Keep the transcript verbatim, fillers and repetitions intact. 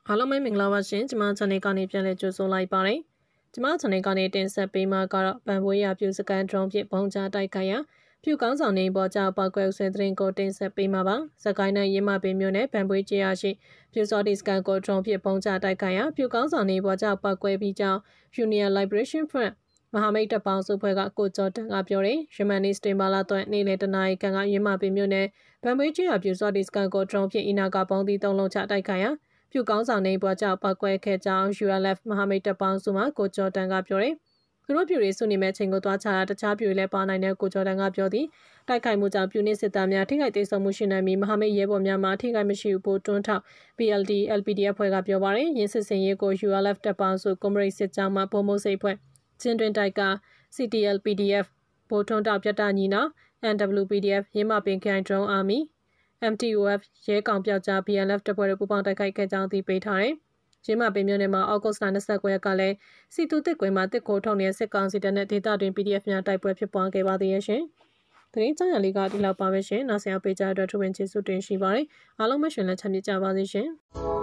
အားလုံးပဲမင်္ဂလာပါရှင်ကျွန်မ channel ကနေပြန်လည်ကြိုဆိုလိုက်ပါတယ်ကျွန်မ channel ကနေတင်ဆက်ပေးမှာကတော့ဗန်ဘွေးရပြူစကန် drone ဖြင့်ပုံချတိုက်ခိုက်ရာပြူကောင်းဆောင်နေပေါ်ကြောက်ပောက်ကွဲဆွဲသတင်းကိုတင်ဆက်ပေးမှာပါစကိုင်းတိုင်းရင်းမပင်မြို့နယ်ဗန်ဘွေးကျေးရရှိပြူစော်ဒီစကန်ကို drone ဖြင့်ပုံချတိုက်ခိုက်ရာပြူကောင်းဆောင်နေပေါ်ကြောက်ပောက်ကွဲပြီးကြောင်း Union Liberation Front မဟာမိတ်တပ်ပေါင်းစုဖွဲ့ကကိုကျော်တန်ကပြောတယ်ရမန်နီစတင်ပါလာတော့နေ့လယ်တနာရီခန့်ကရင်းမပင်မြို့နယ်ဗန်ဘွေးကျေးရပြူစော်ဒီစကန်ကို drone ဖြင့်အီနာကပုံးသီးသုံးလုံးချတိုက်ခိုက်ရာပြူကောင်းဆောင်နေပေါ်ကြောက်ပောက်ကွဲခဲ့ကြောင်း U L F မဟာမိတ်တပ်ပေါင်းစုမှကိုကျော်တန်ကပြောတယ်။သူတို့ပြူတွေစုနေမဲ့ချိန်ကိုသွားချတာတခြားပြူတွေလည်းပါနိုင်တဲ့ကိုကျော်တန်ကပြောသည်။တိုက်ခိုက်မှုကြောင့်ပြူနစ်စစ်သားများထိခိုက်ဒေဆုံးမှုရှိနိုင်ပြီးမဟာမိတ်ရဲဘော်များမှထိခိုက်မရှိဘူးပိုတွန်းထောက် P L D L P D F ဖွဲ့ကပြောပါတယ်။ရင်းစစ်စင်ရေးကို U L F တပ်ပေါင်းစုကွန်မရိတ်စစ်ကြောင်းမှပုံမိုးစိတ်ဖွဲ့ချင်းတွင်တိုက်က C T L P D F ပိုတွန်းထောက်ပြတ်တညီနောင် N W P D F ရင်းမပင်ခိုင် drone army M T O F ရဲကောင်ပြောက်ကြား B L F တပ်ဖွဲ့တို့ပူးပေါင်းတိုက်ခိုက်ခဲ့ကြောင်းသိပေးထားတယ်။ရင်းမပင်မြို့နယ်မှာအောက်ဂုတ်လ၂၉ရက်ကလည်းစီတူတစ်ကွင်းမှာတစ်ကိုထုံနေတဲ့စစ်ကောင်စီတပ်နဲ့ဒေသတွင် P D F များတိုက်ပွဲဖြစ်ပွားခဲ့ပါသေးရဲ့ရှင်။သတင်းကြောင်းရလေးကဒီလောက်ပါပဲရှင်။နောက်ဆက်အပေးကြတဲ့အတွက်ထူးပင်ကျေးဇူးတင်ရှိပါတယ်။အားလုံးပဲရှင်လက်ချမ်းမြေ့ကြပါစေရှင်။